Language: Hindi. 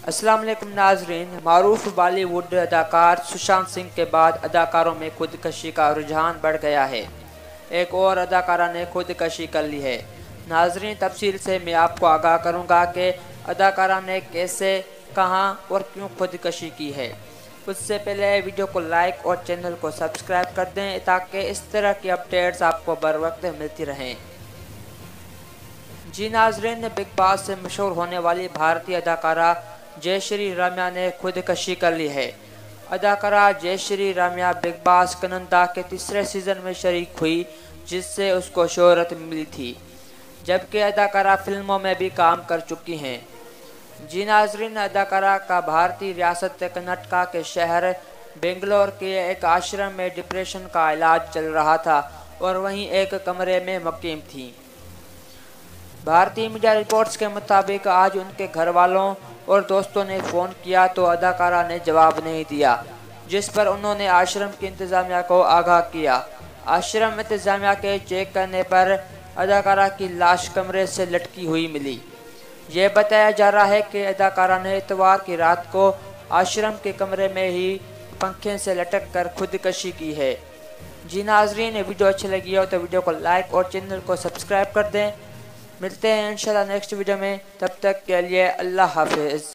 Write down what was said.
अस्सलाम वालेकुम नाजरीन। मारूफ बॉलीवुड अदाकार सुशांत सिंह के बाद अदाकारों में खुदकशी का रुझान बढ़ गया है। एक और अदाकारा ने खुदकशी कर ली है। नाजरीन, तफसील से मैं आपको आगाह करूंगा कि अदाकारा ने कैसे, कहां और क्यों खुदकशी की है। उससे पहले वीडियो को लाइक और चैनल को सब्सक्राइब कर दें ताकि इस तरह की अपडेट्स आपको बर वक्त मिलती रहें। जी नाजरीन, बिग बॉस से मशहूर होने वाली भारतीय अदाकारा जयश्री रम्या ने खुदकशी कर ली है। अदाकारा जयश्री रम्या बिग बॉस कनंदा के तीसरे सीजन में शरीक हुई, जिससे उसको शोहरत मिली थी, जबकि अदाकारा फिल्मों में भी काम कर चुकी हैं। जी नाजरीन, अदाकारा का भारतीय रियासत कर्नाटका के शहर बेंगलोर के एक आश्रम में डिप्रेशन का इलाज चल रहा था और वहीं एक कमरे में मुकीम थी। भारतीय मीडिया रिपोर्ट्स के मुताबिक आज उनके घर वालों और दोस्तों ने फ़ोन किया तो अदाकारा ने जवाब नहीं दिया, जिस पर उन्होंने आश्रम की इंतज़ामिया को आगाह किया। आश्रम इंतज़ामिया के चेक करने पर अदाकारा की लाश कमरे से लटकी हुई मिली। ये बताया जा रहा है कि अदाकारा ने इतवार की रात को आश्रम के कमरे में ही पंखे से लटक कर खुदकशी की है। जी नाजरीन, वीडियो अच्छी लगी हो तो वीडियो को लाइक और चैनल को सब्सक्राइब कर दें। मिलते हैं इंशाल्लाह नेक्स्ट वीडियो में, तब तक के लिए अल्लाह हाफिज़।